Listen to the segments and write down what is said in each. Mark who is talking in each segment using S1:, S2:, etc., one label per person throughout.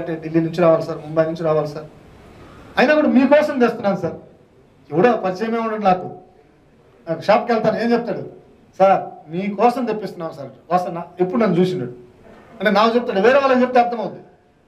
S1: రావాలంటే ఢిల్లీ నుంచి రావాలి సార్, ముంబై నుంచి రావాలి సార్, అయినా కూడా మీకోసం తెస్తున్నాను సార్. ఎవడో పరిచయమే ఉండడు నాకు షాప్కి వెళ్తాను, ఏం చెప్తాడు, సార్ మీకోసం తెప్పిస్తున్నాం సార్, వస్తాను ఎప్పుడు నన్ను చూసినాడు అంటే నాకు చెప్తాడు, వేరే వాళ్ళకి చెప్తే అర్థమవుతుంది.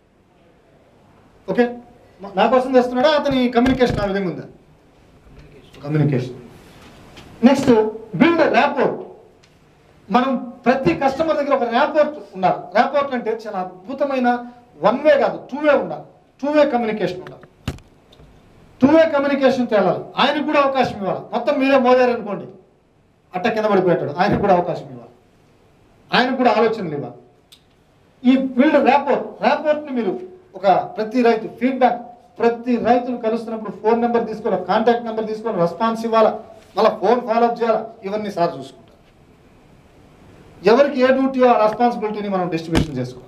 S1: ఓకే, నా కోసం తెస్తున్నాడా, అతని కమ్యూనికేషన్ ఆ విధంగా ఉందా? కమ్యూనికేషన్. Next build rapport. మనం ప్రతి కస్టమర్ దగ్గర ఒక ర్యాపోర్ట్ ఉండాలి. ర్యాపోర్ట్ అంటే చాలా అద్భుతమైన వన్ వే కాదు, టూ వే ఉండాలి. టూ వే కమ్యూనికేషన్ ఉండాలి. టూ వే కమ్యూనికేషన్ తేలాలి. ఆయనకు కూడా అవకాశం ఇవ్వాలి. మొత్తం మీరే మోదారనుకోండి, అట్ట కింద పడిపోయాడు, ఆయనకు కూడా అవకాశం ఇవ్వాలి, ఆయనకు కూడా ఆలోచనలు ఇవ్వాలి. ఈ బిల్డ్ ర్యాపోర్ట్. ర్యాపోర్ట్ని మీరు ఒక ప్రతి రైతు ఫీడ్బ్యాక్, ప్రతి రైతును కలుస్తున్నప్పుడు ఫోన్ నెంబర్ తీసుకోవాలి, కాంటాక్ట్ నెంబర్ తీసుకోవాలి, రెస్పాన్స్ ఇవ్వాలి, మళ్ళీ ఫోన్ ఫాలోఅప్ చేయాలి. ఇవన్నీ సార్ చూసుకుంటారు. ఎవరికి ఏ డ్యూటీయో ఆ రెస్పాన్సిబిలిటీని మనం డిస్ట్రిబ్యూషన్ చేసుకోవాలి.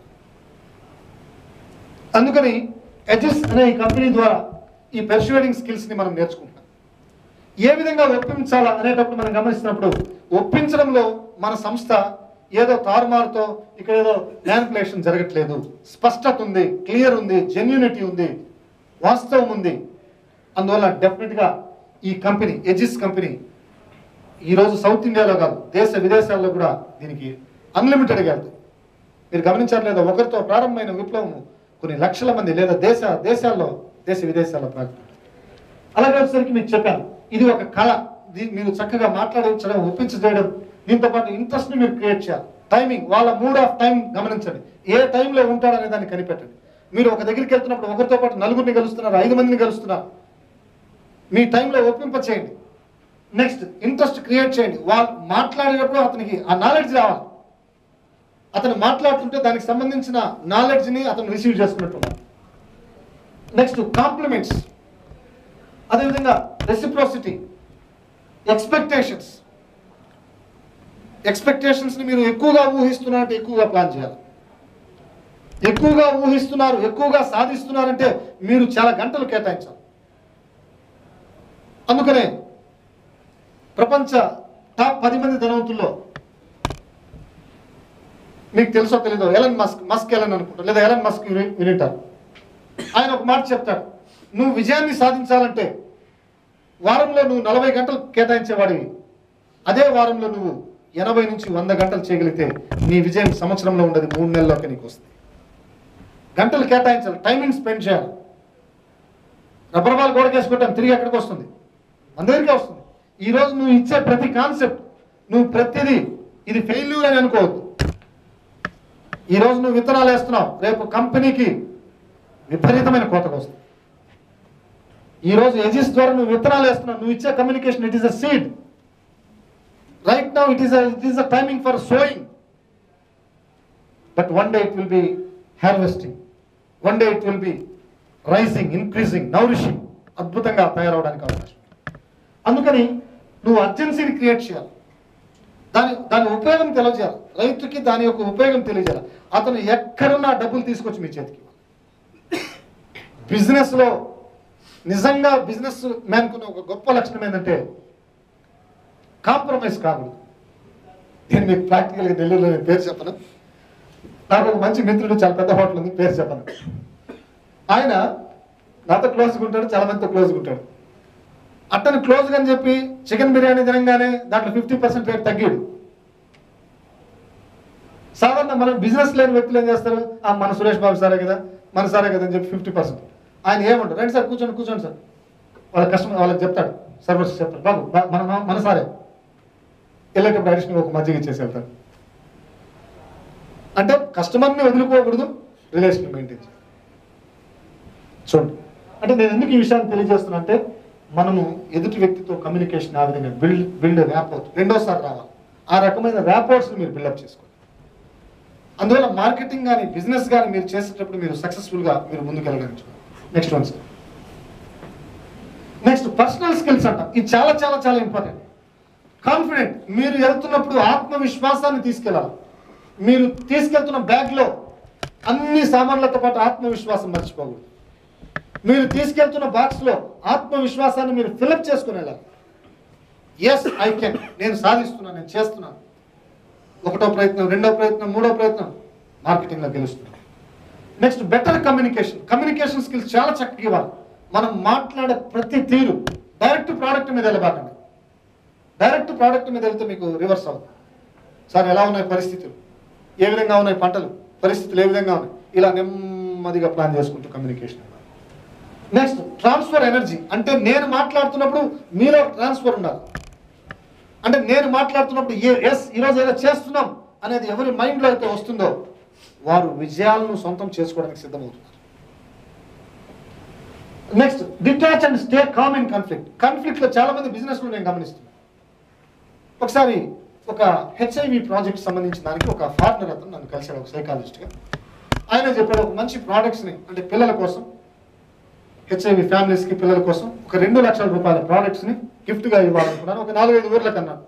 S1: అందుకని ఎజిస్ అనే ఈ కంపెనీ ద్వారా ఈ పెర్సువేడింగ్ స్కిల్స్ని మనం నేర్చుకుంటాం. ఏ విధంగా ఒప్పించాలా అనేటప్పుడు మనం గమనిస్తున్నప్పుడు ఒప్పించడంలో మన సంస్థ ఏదో తారుమారుతో ఇక్కడ ఏదో మ్యానిపులేషన్ జరగట్లేదు. స్పష్టత ఉంది, క్లియర్ ఉంది, జెన్యూనిటీ ఉంది, వాస్తవం ఉంది. అందువల్ల డెఫినెట్గా ఈ కంపెనీ ఎజిస్ కంపెనీ ఈరోజు సౌత్ ఇండియాలో కాదు, దేశ విదేశాల్లో కూడా దీనికి అన్లిమిటెడ్గా వెళ్తుంది. మీరు గమనించట్లేదా, ఒకరితో ప్రారంభమైన విప్లవం కొన్ని లక్షల మంది లేదా దేశ విదేశాల్లో ప్రారంభం. అలాగే వచ్చేసరికి మీకు చెప్పాను, ఇది ఒక కళ. మీరు చక్కగా మాట్లాడించడం, ఒప్పించడం, దీంతో పాటు ఇంట్రెస్ట్ని మీరు క్రియేట్ చేయాలి. టైమింగ్, వాళ్ళ మూడ్ ఆఫ్ టైం గమనించండి, ఏ టైంలో ఉంటారనే దాన్ని కనిపెట్టండి. మీరు ఒక దగ్గరికి వెళ్తున్నప్పుడు ఒకరితో పాటు నలుగురిని కలుస్తున్నారు, 5 మందిని కలుస్తున్నారు, మీ టైంలో ఒప్పింప చేయండి. నెక్స్ట్ ఇంట్రెస్ట్ క్రియేట్ చేయండి. వాళ్ళు మాట్లాడేటప్పుడు అతనికి ఆ నాలెడ్జ్ రావాలి. అతను మాట్లాడుతుంటే దానికి సంబంధించిన నాలెడ్జ్ని అతను రిసీవ్ చేసుకున్నట్టు. నెక్స్ట్ కాంప్లిమెంట్స్, అదేవిధంగా రెసిప్రోసిటీ, ఎక్స్పెక్టేషన్స్ని మీరు ఎక్కువగా ఊహిస్తున్నారంటే ఎక్కువగా ప్లాన్ చేయాలి. ఎక్కువగా ఊహిస్తున్నారు, ఎక్కువగా సాధిస్తున్నారంటే మీరు చాలా గంటలు కేటాయించాలి. అందుకనే ప్రపంచ టాప్ 10 మంది ధనవంతుల్లో మీకు తెలుసో తెలీదో ఎలన్ మస్క్ అనుకుంటారు, లేదా ఎలన్ మస్క్ వినింటారు. ఆయన ఒక మాట చెప్తాడు, నువ్వు విజయాన్ని సాధించాలంటే వారంలో నువ్వు 40 గంటలు కేటాయించేవాడివి, అదే వారంలో నువ్వు 80 నుంచి 100 గంటలు చేయగలిగితే నీ విజయం సంవత్సరంలో ఉండదు, 3 నెలల్లోకి నీకు వస్తుంది. గంటలు కేటాయించాలి, టైమింగ్ స్పెండ్ చేయాలి. రబ్బర్ బాల్ గోడకేసుకుంటాం, తిరిగి ఎక్కడికి వస్తుంది? మన దగ్గరికే వస్తుంది. ఈరోజు నువ్వు ఇచ్చే ప్రతి కాన్సెప్ట్, నువ్వు ప్రతిదీ ఇది ఫెయిల్యూర్ అని అనుకోవద్దు. ఈరోజు నువ్వు విత్తనాలు వేస్తున్నావు, రేపు కంపెనీకి విపరీతమైన కోతకు వస్తుంది. ఈరోజు ఎజిస్ ద్వారా నువ్వు విత్తనాలు వేస్తున్నావు, నువ్వు ఇచ్చే communication, it is a seed. Right now it is a timing for sowing, but one day it will be harvesting, one day it will be rising, increasing, nourishing, అద్భుతంగా తయారవడానికి అవకాశం. అందుకని నువ్వు అర్జెన్సీని క్రియేట్ చేయాలి, దాని ఉపయోగం తెలియజేయాలి, రైతుకి దాని యొక్క ఉపయోగం తెలియజేయాలి. అతను ఎక్కడున్నా డబ్బులు తీసుకొచ్చి మీ చేతికి. బిజినెస్లో నిజంగా బిజినెస్ మ్యాన్కున్న ఒక గొప్ప లక్షణం ఏంటంటే కాంప్రమైజ్ కాకూడదు. నేను మీకు ప్రాక్టికల్గా ఢిల్లీలో నేను పేరు చెప్పను, నాకు ఒక మంచి మిత్రుడు, చాలా పెద్ద హోటల్ ఉంది, పేరు చెప్పను. ఆయన నాతో క్లోజ్గా ఉంటాడు, చాలా మందితో క్లోజ్గా ఉంటాడు. అతను క్లోజ్గా అని చెప్పి చికెన్ బిర్యానీ తినగానే దాంట్లో 50% రేట్ తగ్గాడు. సాధారణ మనం బిజినెస్ లేని వ్యక్తులు ఏం చేస్తారు, మన సురేష్ బాబు సారే కదా, మన సారే కదా అని చెప్పి 50%. ఆయన ఏమంటారు, రండి సార్ కూర్చోండి సార్, వాళ్ళ కస్టమర్ వాళ్ళకి చెప్తాడు, సర్వర్స్ చెప్తాడు, బాబు మన సారే, వెళ్ళేటప్పుడు అడిషనల్ ఒక మజ్జిగ ఇచ్చేసి వెళ్తాడు. అంటే కస్టమర్ని వదులుకోకూడదు, రిలేషన్ మెయింటైన్ చేయాలి. చూడండి, అంటే నేను ఎందుకు ఈ విషయాన్ని తెలియజేస్తున్నా అంటే, మనము ఎదుటి వ్యక్తితో కమ్యూనికేషన్ ఆ విధంగా బిల్డ్ ర్యాపోర్ట్ రెండోసారి రావాలి. ఆ రకమైన ర్యాపోర్ట్స్ని మీరు బిల్డప్ చేసుకోండి. అందువల్ల మార్కెటింగ్ కానీ బిజినెస్ కానీ మీరు చేసేటప్పుడు మీరు సక్సెస్ఫుల్గా మీరు ముందుకెళ్ళగలిగించు. Next one sir, next personal skills అంట. ఇది చాలా చాలా చాలా ఇంపార్టెంట్. కాన్ఫిడెంట్, మీరు వెళ్తున్నప్పుడు ఆత్మవిశ్వాసాన్ని తీసుకెళ్ళాలి. మీరు తీసుకెళ్తున్న బ్యాగ్లో అన్ని సామాన్లతో పాటు ఆత్మవిశ్వాసం మర్చిపోకూడదు. మీరు తీసుకెళ్తున్న బాక్స్లో ఆత్మవిశ్వాసాన్ని మీరు ఫిలప్ చేసుకుని వెళ్ళాలి. ఎస్ ఐ కెన్, నేను సాధిస్తున్నాను, నేను చేస్తున్నాను. 1వ ప్రయత్నం, 2వ ప్రయత్నం, 3వ ప్రయత్నం మార్కెటింగ్లో గెలుస్తున్నాను. నెక్స్ట్ బెటర్ కమ్యూనికేషన్ స్కిల్స్ చాలా చక్కగా ఇవ్వాలి. మనం మాట్లాడే ప్రతి తీరు డైరెక్ట్ ప్రోడక్ట్ మీద వెళ్ళబాకండి. డైరెక్ట్ ప్రోడక్ట్ మీద వెళ్తే మీకు రివర్స్ అవుతుంది. సార్ ఎలా ఉన్నాయి పరిస్థితులు, ఏ విధంగా ఉన్నాయి పంటలు, పరిస్థితులు ఏ విధంగా ఉన్నాయి, ఇలా నెమ్మదిగా ప్లాన్ చేసుకుంటూ కమ్యూనికేషన్. నెక్స్ట్ ట్రాన్స్ఫర్ ఎనర్జీ, అంటే నేను మాట్లాడుతున్నప్పుడు మీలో ట్రాన్స్ఫర్ ఉండాలి. అంటే నేను మాట్లాడుతున్నప్పుడు ఈరోజు ఏదో చేస్తున్నాం అనేది ఎవరి మైండ్లో అయితే వస్తుందో వారు విజయాలను సొంతం చేసుకోవడానికి సిద్ధమవుతున్నారు. Next detach and stay calm in కాన్ఫ్లిక్ట్లో చాలా మంది బిజినెస్లో నేను గమనిస్తున్నాను. ఒకసారి ఒక హెచ్ఐవి ప్రాజెక్ట్ సంబంధించిన దానికి ఒక పార్ట్నర్ అతను నన్ను కలిసాడు, ఒక సైకాలజిస్ట్గా. ఆయన చెప్పాడు ఒక మంచి ప్రోడక్ట్స్ని, అంటే పిల్లల కోసం, హెచ్ఐవి ఫ్యామిలీస్కి పిల్లల కోసం ఒక 2 లక్షల రూపాయల ప్రోడక్ట్స్ని గిఫ్ట్గా ఇవ్వాలనుకున్నాను. ఒక 4-5 ఊర్లకు అన్నాను.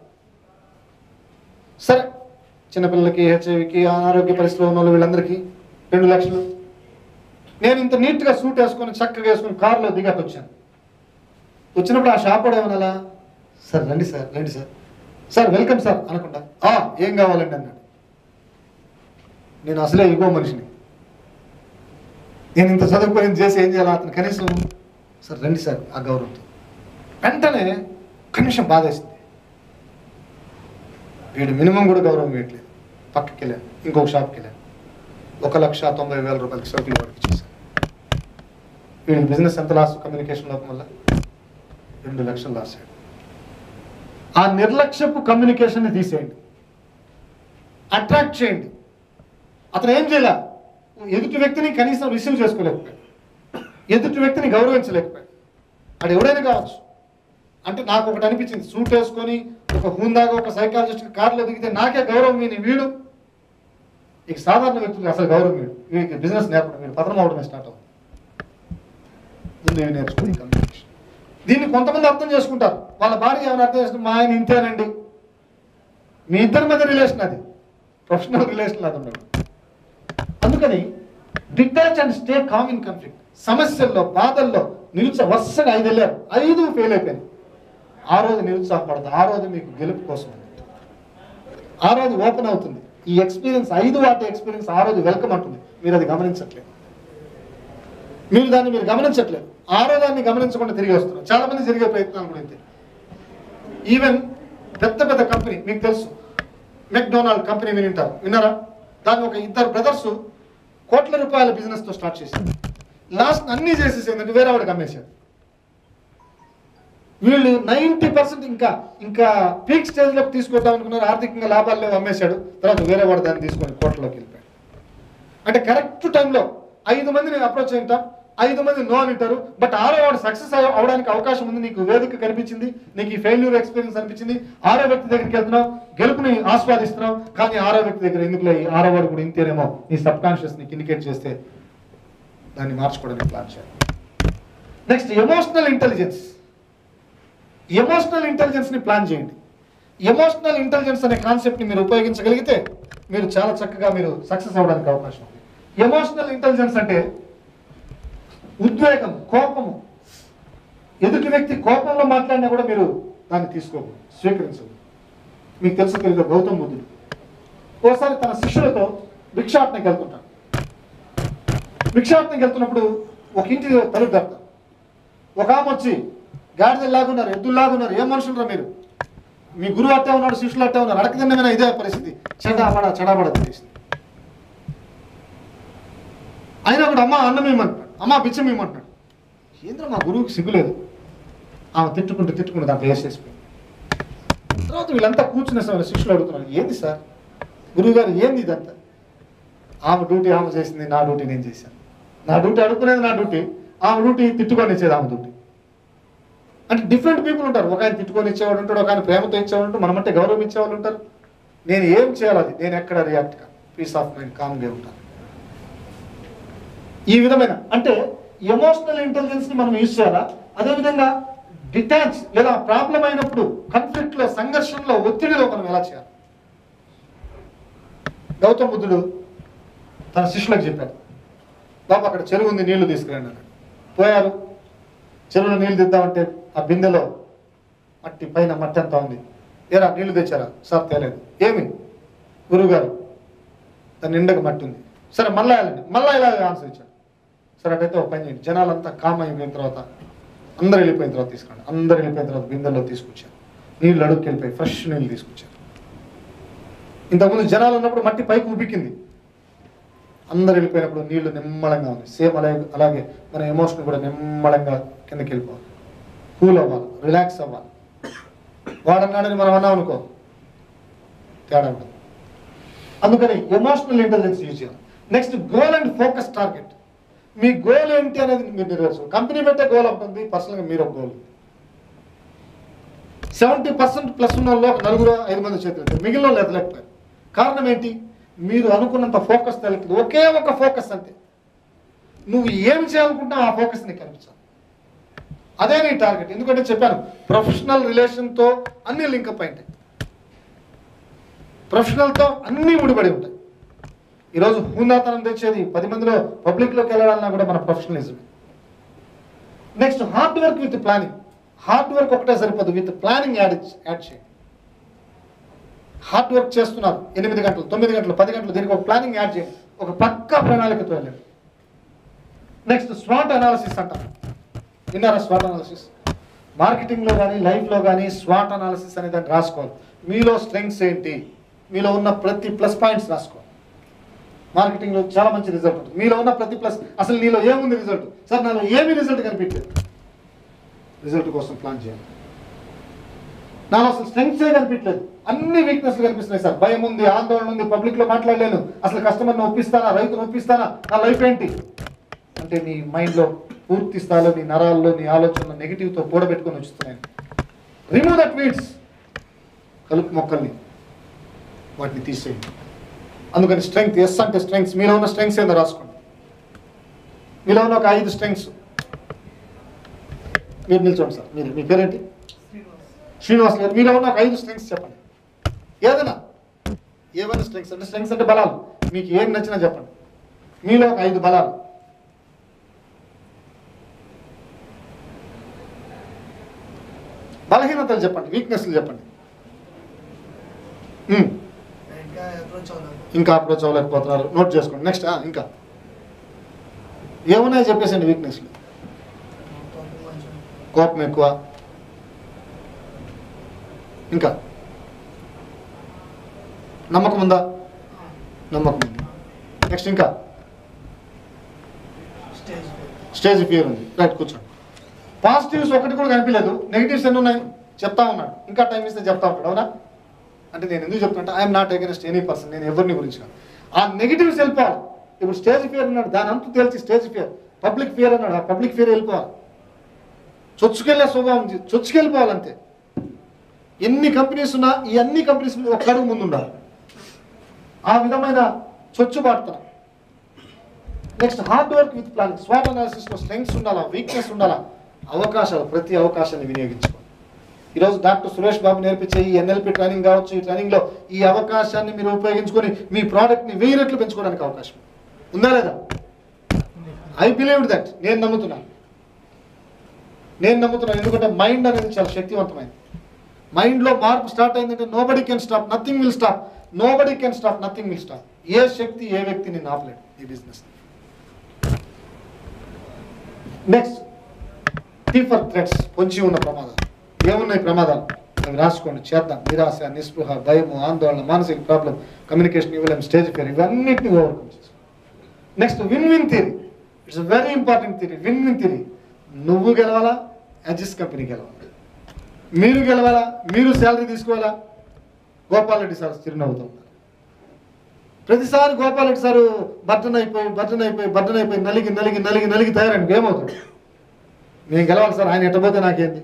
S1: సరే, చిన్నపిల్లలకి, హెచ్ఐవికి, అనారోగ్య పరిస్థితిలో ఉన్న వాళ్ళు వీళ్ళందరికీ 2 లక్షలు. నేను ఇంత నీట్గా సూట్ వేసుకొని చక్కగా వేసుకొని కారులో దిగాక వచ్చాను. వచ్చినప్పుడు ఆ షాప్ కూడా ఏమన్నా, సార్ రండి సార్, రండి సార్, సార్ వెల్కమ్ సార్ అనకుండా ఏం కావాలండి అన్నాడు. నేను అసలే ఇగో మనిషిని, నేను ఇంత చదువుకొని చేసి ఏం చేయాలి, అతను కనీసం సార్ రండి సార్ ఆ గౌరవంతో. వెంటనే కనీసం బాధేసింది. వీడు మినిమం కూడా గౌరవం వేయట్లేదు. పక్కకి వెళ్ళాను, ఇంకొక షాప్కి వెళ్ళాను, 1,90,000 రూపాయలకి సరుకులు వాడికి చేశాను. వీడి బిజినెస్ ఎంత లాస్, కమ్యూనికేషన్ లోపం వల్ల 2 లక్షలు లాస్ అయ్యాడు. ఆ నిర్లక్ష్యపు కమ్యూనికేషన్ని తీసేయండి, అట్రాక్ట్ చేయండి. అతను ఏం చేయాల, ఎదుటి వ్యక్తిని కనీసం రిసీవ్ చేసుకోలేకపోయాడు, ఎదుటి వ్యక్తిని గౌరవించలేకపోయాడు. అది ఎవడైనా కావచ్చు. అంటే నాకు ఒకటి అనిపించింది, సూట్ వేసుకొని ఒక హుందాగా ఒక సైకాలజిస్ట్ కారులో దిగితే నాకే గౌరవం మీని వీడు, ఇక సాధారణ వ్యక్తులకు అసలు గౌరవం వీడు, వీడికి బిజినెస్ నేర్పడం, వీడు పతనం అవడమే స్టార్ట్ అవుతుంది. ముందు నేర్చుకుని కమ్యూనికేషన్. దీన్ని కొంతమంది అర్థం చేసుకుంటారు, వాళ్ళ భార్య ఏమైనా అర్థం చేసుకుంటే మా ఆయన ఇంతేనండి. మీ ఇద్దరి మధ్య రిలేషన్, అది ప్రొఫెషనల్ రిలేషన్ అది ఉండదు. అందుకని detach and stay calm in conflict. సమస్యల్లో, బాధల్లో వరుసగా 5 వెళ్ళారు, 5 ఫెయిల్ అయిపోయింది. ఆ రోజు నిరుత్సాహపడదు, ఆ రోజు మీకు గెలుపు కోసం, ఆ రోజు ఓపెన్ అవుతుంది ఈ ఎక్స్పీరియన్స్. 5 వాటి ఎక్స్పీరియన్స్ ఆ రోజు వెల్కమ్ అంటుంది. మీరు అది గమనించట్లేదు, మీరు గమనించట్లేదు. 6వ దాన్ని గమనించకుండా తిరిగి వస్తున్నారు. చాలా మంది జరిగే ప్రయత్నాలు కూడా ఇంతే. ఈవెన్ పెద్ద పెద్ద కంపెనీ, మీకు తెలుసు మెక్డొనాల్డ్ కంపెనీ విన్నారా? దాన్ని ఒక 2 బ్రదర్స్ కోట్ల రూపాయల బిజినెస్తో స్టార్ట్ చేశారు. లాస్ట్ అన్నీ చేసేసి ఏంటంటే వేరే వాడికి అమ్మేశారు. వీళ్ళు 90% ఇంకా పీక్ స్టేజ్లోకి తీసుకొద్దాం అనుకున్నారు, ఆర్థికంగా లాభాలు లేవు, అమ్మేశాడు. తర్వాత వేరే వాడు దాన్ని తీసుకొని కోట్లలోకి వెళ్ళిపోయాడు. అంటే కరెక్ట్ టైంలో 5 మందిని అప్రోచ్ అయింటాం, 5 మంది నో అంటారు. బట్ 6వ వాడు సక్సెస్ అవడానికి అవకాశం ఉంది. నీకు వేదిక కనిపించింది, నీకు ఈ ఫెయిల్యూర్ ఎక్స్పీరియన్స్ అనిపించింది, 6వ వ్యక్తి దగ్గరికి వెళ్తున్నావు, గెలుపుని ఆస్వాదిస్తున్నావు. కానీ 6వ వ్యక్తి దగ్గర ఎందుకులే, 6వ వాడు కూడా ఇంతేనేమో, నీ సబ్ కాన్షియస్ నీకు ఇండికేట్ చేస్తే దాన్ని మార్చుకోవడానికి ప్లాన్ చేయాలి. నెక్స్ట్ ఎమోషనల్ ఇంటెలిజెన్స్ని ప్లాన్ చేయండి. ఎమోషనల్ ఇంటెలిజెన్స్ అనే కాన్సెప్ట్ని మీరు ఉపయోగించగలిగితే మీరు చాలా చక్కగా మీరు సక్సెస్ అవ్వడానికి అవకాశం ఉంది. ఎమోషనల్ ఇంటెలిజెన్స్ అంటే ఉద్వేగం, కోపము. ఎదుటి వ్యక్తి కోపంలో మాట్లాడినా కూడా మీరు దాన్ని తీసుకోకూడదు, స్వీకరించకూడదు. మీకు తెలుసు గౌతమ్ బుద్ధుడు ఓసారి తన శిష్యులతో భిక్షాటనకి వెళ్తుంటాడు. భిక్షాటనకి వెళ్తున్నప్పుడు ఒక ఇంటి తలుపు తడతారు. ఒక ఆమె వచ్చి, గాడిదల్లాగున్నారు, ఎద్దుల్లాగున్నారు, ఏం మనుషులరా మీరు, మీ గురువు అట్టే ఉన్నాడు, శిష్యులు అట్టే ఉన్నారు, అడగదన్నమైనా ఇదే పరిస్థితి, చెడాబడ చేసింది. అయినా కూడా అమ్మ అన్నం ఇమ్మంటాడు, అమ్మ బిచ్చం ఇమ్మంటాడు. ఏంద్ర మా గురువుకి సిగ్గులేదు. ఆమె తిట్టుకుంటూ దాంట్లో వేసేసిపోయింది. తర్వాత వీళ్ళంతా కూర్చునే సమయంలో శిష్యులు అడుగుతున్నారు, ఏంది సార్ గురువు గారు, ఏంది ఇదంతా? ఆమె డ్యూటీ ఆమె చేసింది, నా డ్యూటీ నేను చేశాను. నా డ్యూటీ అడుగుకునేది నా డ్యూటీ, ఆమె డ్యూటీ తిట్టుకొని ఇచ్చేది ఆమె డ్యూటీ. అంటే డిఫరెంట్ పీపుల్ ఉంటారు. ఒక ఆయన తిట్టుకొని ఇచ్చేవాడు ఉంటాడు, ఒక ఆయన ప్రేమతో ఇచ్చేవాడు ఉంటాడు, మనమంటే గౌరవం ఇచ్చేవాళ్ళు ఉంటారు. నేను ఏం చేయాలి, అది నేను ఎక్కడ రియాక్ట్ కాదు, పీస్ ఆఫ్ మైండ్, కామ్గా ఉంటాను. ఈ విధమైన అంటే ఎమోషనల్ ఇంటెలిజెన్స్ని మనం యూజ్ చేయాలా. అదేవిధంగా డిటాచ్ లేదా ప్రాబ్లం అయినప్పుడు, కాన్ఫ్లిక్ట్లో, సంఘర్షణలో, ఒత్తిడిలో మనం ఎలా చేయాలి. గౌతమ్ బుద్ధుడు తన శిష్యులకు చెప్పాడు, బాబు అక్కడ చెరువు ఉంది, నీళ్లు తీసుకురండి అన్నాడు. పోయారు, చెరువులో నీళ్లు తెద్దామంటే ఆ బిందెలో మట్టి, పైన మట్టి అంతా ఉంది. ఏరా నీళ్లు తెచ్చారా? సార్ తేలేదు. ఏమి గురువుగారు? దాని నిండగా మట్టి ఉంది. సరే మళ్ళీ వెళ్ళండి, మళ్ళీ ఇలా ఆన్సర్ ఇచ్చాడు. సరే అటైతే ఒక పని చేయండి, జనాలంతా కామ్ అయిపోయిన తర్వాత అందరు వెళ్ళిపోయిన తర్వాత తీసుకురండి. అందరు వెళ్ళిపోయిన తర్వాత బిందెల్లో తీసుకొచ్చారు, నీళ్ళు అడుగుకి వెళ్ళిపోయి ఫ్రెష్ నీళ్ళు తీసుకొచ్చారు. ఇంతకుముందు జనాలు ఉన్నప్పుడు మట్టి పైకి ఉబ్బికింది, అందరు వెళ్ళిపోయినప్పుడు నీళ్లు నిమ్మలంగా ఉంది. సేమ్ అలాగే మన ఎమోషన్ కూడా నిమ్మలంగా కిందకి వెళ్ళిపోవాలి, కూల్ అవ్వాలి, రిలాక్స్ అవ్వాలి. వాడన్నాడని మనం అన్నాం అనుకో తేడా ఉంటుంది. అందుకని ఎమోషనల్ ఇంటెలిజెన్స్ యూజ్ చేయాలి. Next goal and focus target. మీ గోల్ ఏంటి అనేది మీరు నెరవేర్చు. కంపెనీ పెట్టే గోల్ ఉంటుంది, పర్సనల్గా మీరు ఒక గోల్. 70% ప్లస్ ఉన్న వాళ్ళు 4-5 మంది చేతులు, మిగిలిన వాళ్ళు ఎదలేకపోయారు. కారణం ఏంటి? మీరు అనుకున్నంత ఫోకస్ తెలియదు. ఒకే ఒక ఫోకస్ అంతే. నువ్వు ఏం చేయాలనుకుంటున్నావు ఆ ఫోకస్ నీకు కనిపించాలి. అదే నీ టార్గెట్. ఎందుకంటే చెప్పాను, ప్రొఫెషనల్ రిలేషన్తో అన్ని లింకప్ అయి ఉంటాయి, ప్రొఫెషనల్తో అన్నీ ముడిపడి ఉంటాయి. ఈరోజు హుందాతనం తెచ్చేది 10 మందిలో పబ్లిక్లోకి వెళ్ళాలన్నా కూడా మన professionalism. Next hard work with planning. Hard work ఒకటే సరిపోదు, విత్ ప్లానింగ్ యాడ్ చేయండి. హార్డ్ వర్క్ చేస్తున్నారు 8 గంటలు, 9 గంటలు, 10 గంటలు, దీనికి ఒక ప్లానింగ్ యాడ్ చేయండి, ఒక పక్కా ప్రణాళికతో వెళ్ళండి. నెక్స్ట్ స్వాట్ అనాలిసిస్ అంటారు. విన్నారా స్వాట్ అనాలిసిస్? మార్కెటింగ్లో కానీ లైఫ్లో కానీ స్వాట్ అనాలిసిస్ అనే దాన్ని రాసుకోవాలి. మీలో స్ట్రెంగ్స్ ఏంటి, మీలో ఉన్న ప్రతి ప్లస్ పాయింట్స్ రాసుకోవాలి. మార్కెటింగ్లో చాలా మంచి రిజల్ట్ ఉంటుంది. మీలో ఉన్న ప్రతి ప్లస్, అసలు నీలో ఏముంది రిజల్ట్, సార్ నాలో ఏమీ రిజల్ట్ కనిపించలేదు, రిజల్ట్ కోసం ప్లాన్ చేయాలి. నాలో అసలు స్ట్రెంగ్సే కనిపించలేదు, అన్ని వీక్నెస్లు కనిపిస్తున్నాయి సార్. భయం ఉంది, ఆందోళన ఉంది, పబ్లిక్లో మాట్లాడలేను, అసలు కస్టమర్ని ఒప్పిస్తానా, రైతును ఒప్పిస్తానా, నా లైఫ్ ఏంటి అంటే నీ మైండ్లో పూర్తి స్థాయిలో నీ నరాల్లో నీ ఆలోచనలు నెగిటివ్తో కూడబెట్టుకొని వచ్చుతున్నాయి. రిమూవ్ దట్ వీడ్స్, కలుపు మొక్కల్ని వాటిని తీసేయండి. అందుకని స్ట్రెంగ్త్, ఎస్ అంటే స్ట్రెంగ్స్. మీలో ఉన్న స్ట్రెంగ్స్ ఏందో రాసుకోండి. మీలో ఉన్న ఒక 5 స్ట్రెంగ్స్. మీరు నిల్చోండి సార్. మీ పేరేంటి? శ్రీనివాస్ గారు. మీలో ఉన్న ఒక 5 స్ట్రెంగ్స్ చెప్పండి. ఏవైనా స్ట్రెంగ్స్ అంటే, స్ట్రెంగ్స్ అంటే బలాలు, మీకు ఏం నచ్చినా చెప్పండి. మీలో ఒక 5 బలాలు. బలహీనతలు చెప్పండి, వీక్నెస్లు చెప్పండి. ఇంకా అప్రోచ్ అవ్వలేకపోతున్నారు, నోట్ చేసుకోండి. నెక్స్ట్ ఇంకా ఏమున్నాయో చెప్పేసండి. వీక్నెస్లు: కోపం ఎక్కువ, ఇంకా నమ్మకం ఉందా? నమ్మకం ఉంది. నెక్స్ట్ ఇంకా స్టేజ్ ఫియర్ ఉంది. రైట్, కూర్చోండి. పాజిటివ్స్ ఒకటి కూడా కనిపించలేదు, నెగిటివ్స్ ఎన్ని ఉన్నాయి చెప్తా ఉన్నాడు. ఇంకా టైం ఇస్తే చెప్తా ఉంటాడు. అవునా? అంటే నేను ఎందుకు చెప్తున్నా, I'm not against any person, నేను ఎవరిని గురించి కాదు. ఆ నెగిటివ్స్ వెళ్ళిపోవాలి. ఇప్పుడు స్టేజ్ ఫియర్ అన్నాడు, దాని అంతా తెలిసి స్టేజ్ ఫియర్. పబ్లిక్ ఫియర్ అన్నాడు, ఆ పబ్లిక్ ఫియర్ వెళ్ళిపోవాలి. చొచ్చుకెళ్ళే స్వభావం, చొచ్చుకెళ్ళిపోవాలంతే. ఎన్ని కంపెనీస్ ఉన్నా ఈ అన్ని కంపెనీస్ ఒక అడుగు ముందు ఉండాలి. ఆ విధమైన చొచ్చుబాటుతనం. Next hard work with planning. స్వాట్ అనాలిసిస్లో స్ట్రెంగ్స్ ఉండాలా, వీక్నెస్ ఉండాలా, అవకాశాలు, ప్రతి అవకాశాన్ని వినియోగించుకోవాలి. ఈరోజు డాక్టర్ సురేష్ బాబు నేర్పించే ఈ ఎన్ఎల్పి ట్రైనింగ్ కావచ్చు, ఈ ట్రైనింగ్లో ఈ అవకాశాన్ని మీరు ఉపయోగించుకొని మీ ప్రోడక్ట్ని 1000 రెట్లు పెంచుకోవడానికి అవకాశం ఉందా లేదా? I believe that. నేను నమ్ముతున్నాను. ఎందుకంటే మైండ్ అనేది చాలా శక్తివంతమైంది. మైండ్లో మార్పు స్టార్ట్ అయిందంటే nobody can stop, nothing will stop. Nobody can stop, nothing will stop. ఏ శక్తి ఏ వ్యక్తిని ఆపలేడు ఈ బిజినెస్. Next TIFFA threats. పొంచి ఉన్న ప్రమాదాలు ఏమున్నాయి? ప్రమాదాలు అవి రాసుకోండి, చేద్దాం. నిరాశ, నిస్పృహ, భయము, ఆందోళన, మానసిక ప్రాబ్లం, కమ్యూనికేషన్ ఇవ్వలేము, స్టేజ్ ఫియర్, ఇవన్నిటిని ఓవర్కమ్ చేసుకోండి. Next win win theory. It's very important theory. Win win theory. నువ్వు గెలవాలా, అజిస్ కంపెనీ గెలవాలా, మీరు గెలవాలా, మీరు శాలరీ తీసుకోవాలా. గోపాల్ రెడ్డి సార్ చిరునవ్వుతూ ఉంటారు. ప్రతిసారి గోపాల్ రెడ్డి సార్ బర్టన్ అయిపోయి నలిగి తయారండి. ఏమవుతుంది? నేను గెలవాలి సార్, ఆయన ఎట్టబోతే నాకేంది?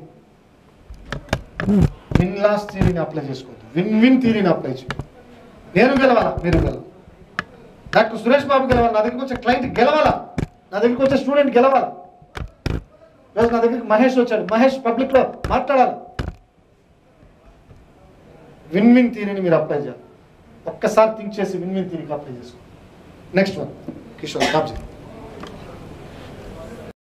S1: విన్ లాస్ థియరీని అప్లై చేసుకోవద్దు, విన్ విన్ థియరీని అప్లై చేయండి. నేను గెలవాలా, మీరు గెలవాలి. డాక్టర్ సురేష్ బాబు గెలవాలి, నా దగ్గరికి వచ్చే క్లయింట్ గెలవాలా, నా దగ్గరికి వచ్చే స్టూడెంట్ గెలవాలా. రోజు నా దగ్గరికి మహేష్ వచ్చాడు, మహేష్ పబ్లిక్లో మాట్లాడాలి. విన్ విన్ థియరీని మీరు అప్లై చేయాలి. ఒక్కసారి థింక్ చేసి విన్ విన్ థియరీకి అప్లై చేసుకోండి. Next one Kishore కాబ్జీ.